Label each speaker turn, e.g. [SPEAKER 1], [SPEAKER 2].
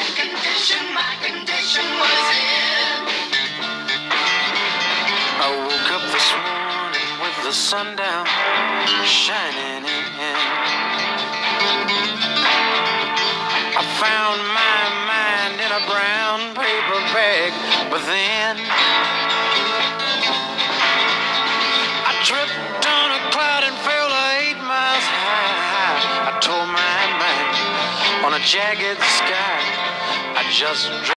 [SPEAKER 1] my condition was in. I woke up this morning with the sun down, shining in. I found my mind in a brown paper bag, but then I tripped on a cloud and fell 8 miles high. I tore my mind on a jagged sky. I just